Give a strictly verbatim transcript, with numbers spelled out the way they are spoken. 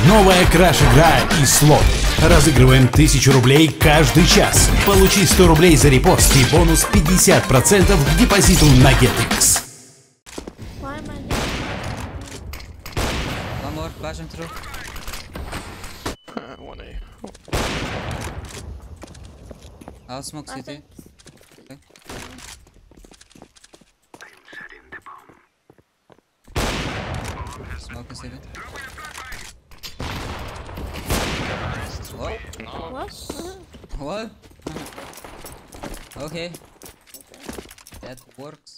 Новая краш-игра и слоты. Разыгрываем тысячу рублей каждый час. Получи сто рублей за репост и бонус пятьдесят процентов к депозиту на GetX. One more, flashing through. One A. I'll smoke city. Okay. Smoke the city. What? What? What? Okay. That works.